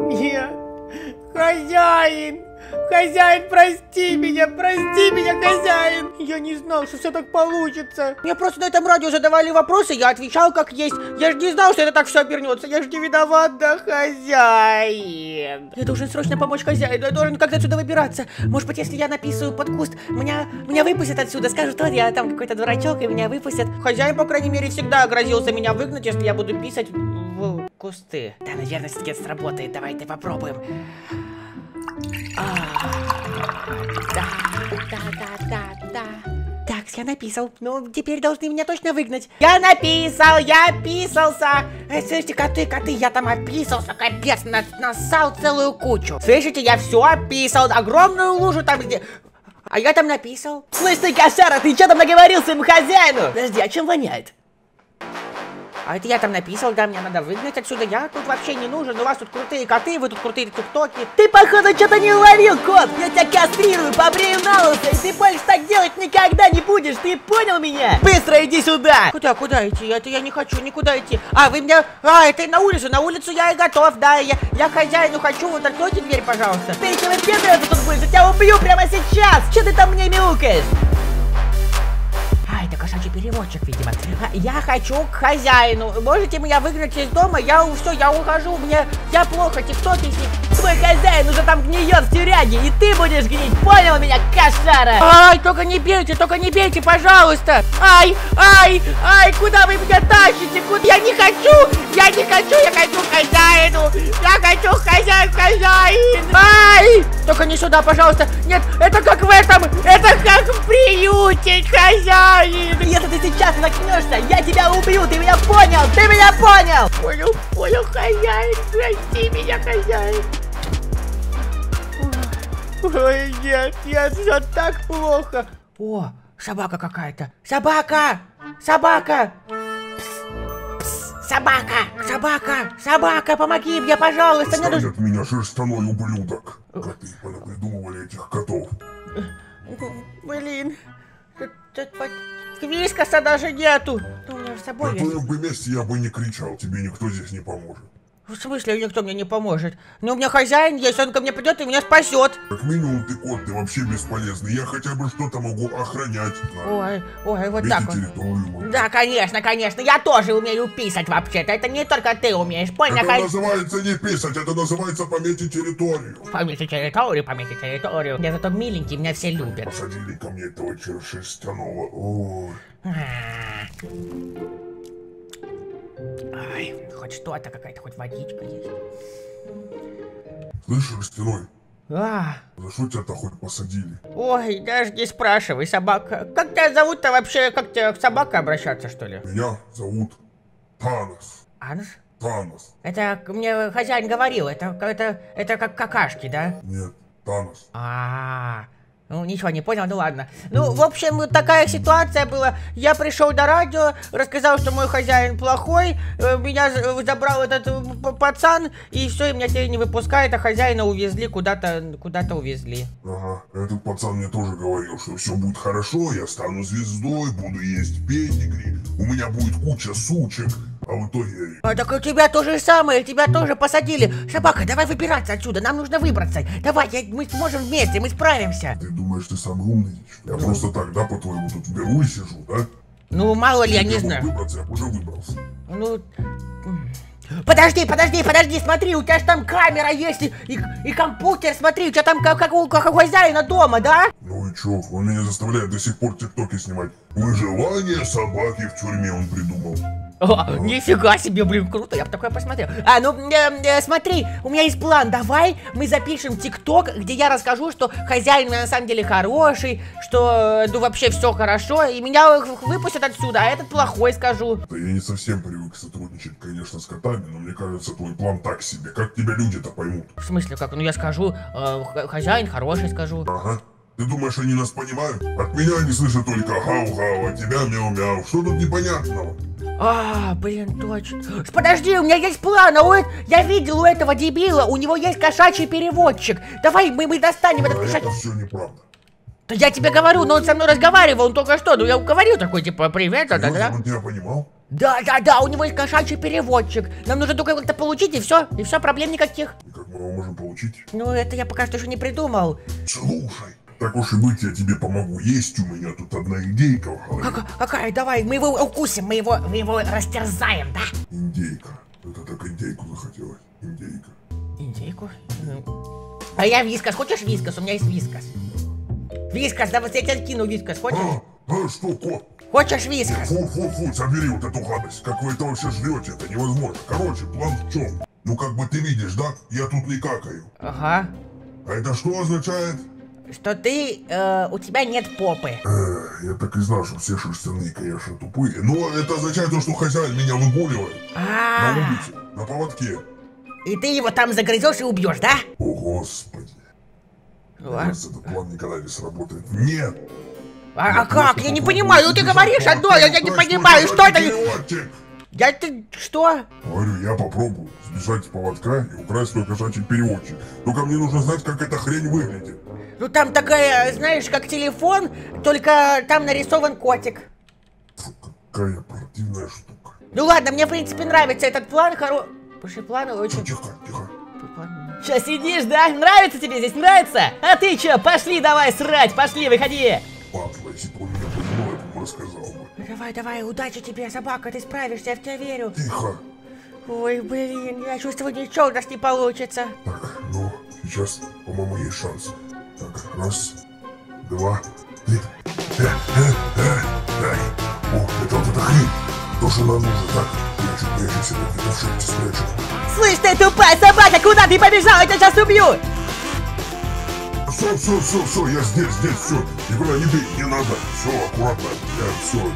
Нет. Хозяин! Хозяин, прости меня, хозяин! Я не знал, что все так получится. Мне просто на этом радио задавали вопросы, я отвечал как есть. Я же не знал, что это так все обернется. Я же не виноват, да, хозяин. Я должен срочно помочь хозяину, я должен как-то отсюда выбираться. Может быть, если я написаю под куст, меня выпустят отсюда. Скажут, вот я там какой-то дурачок, и меня выпустят. Хозяин, по крайней мере, всегда грозился меня выгнать, если я буду писать в кусты. Да, наверное, все-таки это сработает. Давайте попробуем. Да. Так, я написал. Ну, теперь должны меня точно выгнать. Я написал, я описался. Слышите, коты, я там описался, капец, нассал целую кучу. Слышите, я все описал, огромную лужу там где. А я там написал. Слышь ты, кошара, ты что там наговорил своему хозяину? Подожди, а чем воняет? А это я там написал, да, мне надо выгнать отсюда, я тут вообще не нужен, у вас тут крутые коты, вы тут крутые тиктоки. Ты, походу, что-то не уловил, кот, я тебя кастрирую, побрею на лысо, и ты больше так делать никогда не будешь, ты понял меня? Быстро иди сюда! Куда идти? Это я не хочу никуда идти. А, вы меня, это на улицу я и готов, да, я хозяину хочу, вот откройте дверь, пожалуйста. Ты еще выпендриваться тут будешь, я тебя убью прямо сейчас, что ты там мне мяукаешь? Это кошачий переводчик, видимо. Я хочу к хозяину. Можете меня выгнать из дома? Я ухожу. Я плохо тиктоки с ним. Твой хозяин уже там гниет в тюряге, и ты будешь гнить. Понял меня, кошара? Ай, только не бейте, пожалуйста. Ай, куда вы меня тащите? Куда? Я не хочу, я хочу к хозяину. Я хочу хозяин. Ай, только не сюда, пожалуйста. Нет, это как в этом, это как в приюте, хозяин. Если ты сейчас накнешься, я тебя убью, ты меня понял? Понял, хозяин, прости меня, хозяин. Ой, нет, все так плохо. О, собака какая-то. Собака! Собака, помоги мне, пожалуйста. Отстань от меня, шерстяной ублюдок. Коты понапридумывали этих котов. Блин. Вискаса даже нету. У меня с собой На твоем бы месте я бы не кричал, тебе никто здесь не поможет. В смысле никто мне не поможет? Ну у меня хозяин есть, он ко мне придет и меня спасет. Как минимум ты кот, ты вообще бесполезный. Я хотя бы что-то могу охранять. Ой, вот Видите так вот. территорию. Да, конечно, я тоже умею писать вообще-то. Это не только ты умеешь, понял? Это называется не писать, это называется пометить территорию. Пометить территорию. Я зато миленький, меня все любят. Посадили ко мне этого шерстяного. Ой. Ай, хоть что-то, какая-то хоть водичка есть. Слышь, шерстяной, За что тебя-то хоть посадили? Ой, даже не спрашивай, собака. Как тебя зовут-то вообще? Как тебе к собаке обращаться, что ли? Меня зовут Танос. Анс? Танос. Это мне хозяин говорил, это как какашки, да? Нет, Танос. Ну, ничего не понял, ну ладно. Ну, в общем, вот такая ситуация была. Я пришел до радио, рассказал, что мой хозяин плохой, меня забрал этот пацан, и все, и меня теперь не выпускает, а хозяина увезли, куда-то увезли. Ага, этот пацан мне тоже говорил, что все будет хорошо, я стану звездой, буду есть педигри, у меня будет куча сучек. А в итоге... Так у тебя то же самое, тебя тоже посадили. Собака, давай выбираться отсюда, нам нужно выбраться. Давай, мы сможем вместе, мы справимся. Ты думаешь, ты самый умный? Я просто так, да, по-твоему, тут беру и сижу, да? Ну, мало ли, я не знаю. Выбраться, я уже выбрался. Ну... Подожди, смотри, у тебя же там камера есть и компьютер, смотри, у тебя там как у хозяина дома, да? Ну и чё, он меня заставляет до сих пор тиктоки снимать. Выживание собаки в тюрьме он придумал. Нифига себе, блин, круто, я бы такое посмотрел. Смотри, у меня есть план, давай мы запишем тикток, где я расскажу, что хозяин на самом деле хороший, что, ну, вообще все хорошо, и меня выпустят отсюда, а этот плохой, скажу. Да я не совсем привык сотрудничать, конечно, с котами, но мне кажется, твой план так себе. Как тебя люди-то поймут? В смысле, как? Ну, я скажу, хозяин хороший, скажу. Ага. Ты думаешь, они нас понимают? От меня они слышат только хау-хау, от тебя мяу-мяу. Что тут непонятного? Блин, точно. Подожди, у меня есть план, я видел у этого дебила, у него есть кошачий переводчик. Давай мы достанем этот кошачий... Это все неправда. Да я тебе говорю, но он со мной разговаривал, он только что, ну я говорил такой, типа, привет, да? Он тебя понимал? Да, у него есть кошачий переводчик. Нам нужно только как-то получить, и все, проблем никаких. И как мы его можем получить? Ну, это я пока что еще не придумал. Слушай, так уж и быть, я тебе помогу. Есть у меня тут одна индейка в голове. Какая? Давай, мы его укусим, мы его растерзаем, да? Индейка. Это так индейку захотелось. Индейка. Индейку? А я вискас. Хочешь вискас? У меня есть вискас. Вискас, да вот я тебе кину вискас. Хочешь? Что, кот? Хочешь вискас? Фу, забери вот эту гадость. Как вы это вообще жрете? Это невозможно. Короче, план в чем? Ну, как бы ты видишь, да? Я тут не какаю. Ага. А это что означает? Что у тебя нет попы. Я так и знал, что все шерстяные, конечно, тупые. Но это означает то, что хозяин меня выгуливает. На улице, на поводке. И ты его там загрызешь и убьешь, да? О, Господи. Кажется, этот план никогда не сработает. Нет! А как? Я не понимаю, ну ты говоришь одно, я не понимаю, что это? Ты что? Говорю, я попробую сбежать с поводка и украсть свой кошачий переводчик. Только мне нужно знать, как эта хрень выглядит. Ну там такая, знаешь, как телефон, только там нарисован котик. Фу, какая противная штука. Ну ладно, мне в принципе нравится этот план, Слушай, план очень... Тихо. Че, сидишь, да? Нравится тебе здесь, нравится? А ты че, пошли давай срать, пошли, выходи. Папа, если бы он меня понимал, я бы ему рассказал бы. Давай, удачи тебе, собака, ты справишься, я в тебя верю. Тихо. Ой, блин, я чувствую, ничего у нас не получится. Так, ну, сейчас, по-моему, есть шанс. Так, раз, два, три. О, это вот эта хрень. То, что нам нужно. Так, прячусь, это в шахте спрячу. Слышь ты, тупая собака, куда ты побежал? Я тебя сейчас убью! Все, я здесь, все. Никуда не бей, не надо. Все, аккуратно. Я все.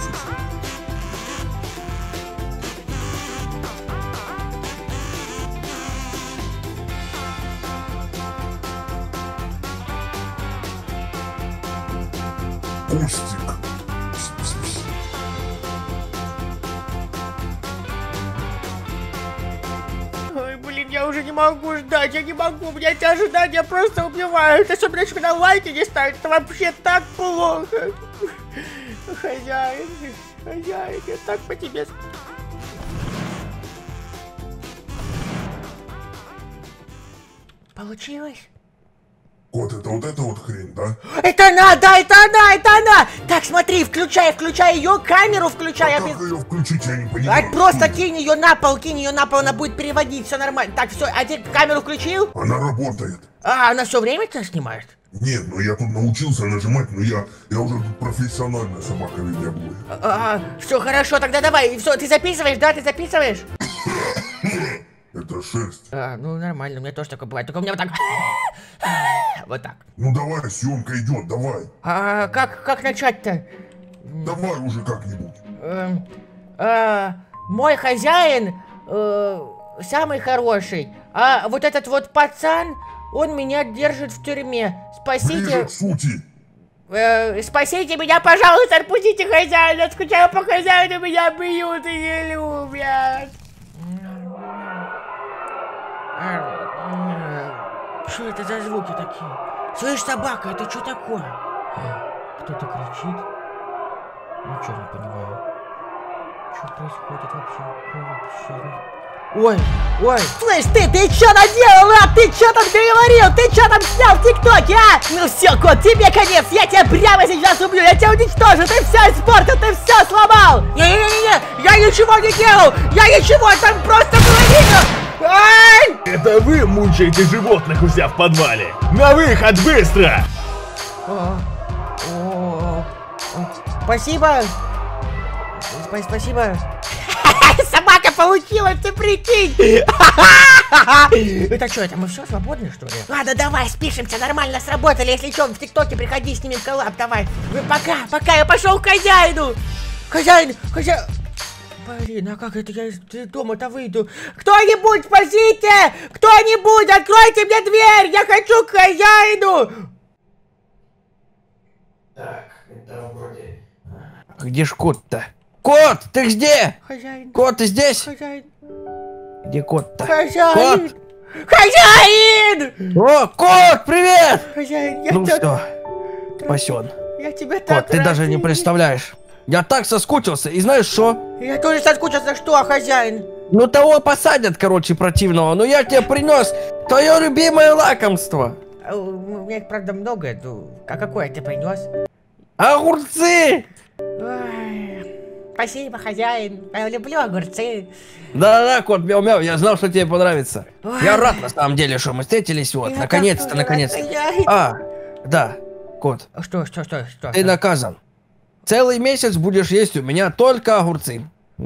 Кустик. Ой, блин, я уже не могу ждать, я не могу, меня эти ожидания просто убивают. Особенно, если когда лайки не ставят, это вообще так плохо. Хозяин, я так по тебе... Получилось? Кот, это вот эта вот хрень, да? Это она! Так, смотри, включай ее, камеру включай. А как ее включить, я не понимаю. Просто кинь ее на пол, она будет переводить, все нормально. Так, все, а ты камеру включил? Она работает. Она все время тебя снимает? Нет, ну я тут научился нажимать, но я уже тут профессиональная собака видеоблогер. Все хорошо, тогда давай, все, ты записываешь, да, Это шерсть. Ну нормально, у меня тоже такое бывает, только у меня вот так. Вот так. Ну давай, съемка идет, давай. Как начать-то? Давай уже как-нибудь. Мой хозяин самый хороший, а вот этот вот пацан, он меня держит в тюрьме. Спасите. Ближе к сути. Спасите меня, пожалуйста, отпустите хозяина, я скучаю по хозяину, меня бьют и не любят. Что это за звуки такие? Слышь, собака, это что такое? Кто-то кричит. Ничего не понимаю. Что происходит вообще? Ой! Слышь ты чё наделал, а? Ты чё там переварил? Ты чё там снял в ТикТоке, а? Ну все, кот, тебе конец, я тебя прямо сейчас убью, я тебя уничтожу, ты все испортил, ты все сломал! Не-не-не, я ничего не делал! Там просто было видно! Ай! Это вы мучаете животных у себя в подвале! На выход, быстро! Спасибо! Собака получилась, ты прикинь! Это что, это мы все свободны, что ли? Ладно, давай, спишемся, нормально сработали. Если что, в ТикТоке приходи, снимем коллаб, давай. Пока, я пошел к хозяину! Хозяин! Блин, а как это я из дома-то выйду? Кто-нибудь, спасите! Кто-нибудь, откройте мне дверь! Я хочу к хозяину! Так, это вроде... Где ж кот-то? Кот, ты где? Хозяин. Кот, ты здесь? Хозяин. Где кот-то? Хозяин. Кот! Хозяин! О, кот, привет! Хозяин, я Ну тебя... все, спасен. Я тебя так Кот, ты даже не представляешь. Я так соскучился, и знаешь что? Я тоже соскучился, что, хозяин? Ну того посадят, короче, противного, но я тебе принес твое любимое лакомство. У меня их, правда, много. А какое ты принес? Огурцы! Ой, спасибо, хозяин. Я люблю огурцы. Да-да, кот мяу-мяу, я знал, что тебе понравится. Ой. Я рад, на самом деле, что мы встретились, вот, Я наконец-то, так наконец-то. рад. А, да, кот, Что? ты наказан. Целый месяц будешь есть у меня только огурцы.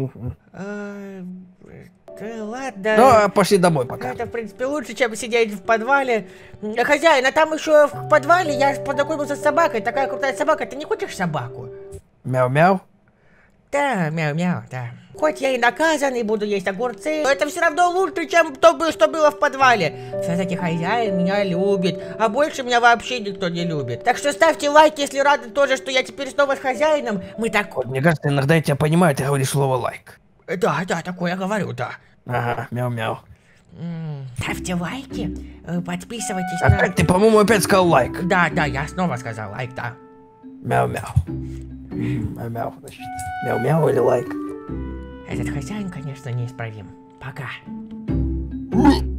Да ладно. Ну, а пошли домой пока. Это, в принципе, лучше, чем сидеть в подвале. Хозяин, а там еще в подвале я познакомился с собакой. Такая крутая собака. Ты не хочешь собаку? Мяу-мяу. Да, мяу-мяу, да. Хоть я и наказан, и буду есть огурцы, но это все равно лучше, чем то, что было в подвале. Все-таки хозяин меня любит, а больше меня вообще никто не любит. Так что ставьте лайк, если рады тоже, что я теперь снова с хозяином. Мы так... Кот, мне кажется, иногда я тебя понимаю, ты говоришь слово лайк. Да, такое я говорю, да. Ага, мяу-мяу. Ставьте лайки, подписывайтесь А как ты, по-моему, опять сказал лайк? Да, я снова сказал лайк, да. Мяу-мяу. Мяу-мяу, значит. Мяу-мяу или лайк? Этот хозяин, конечно, неисправим. Пока.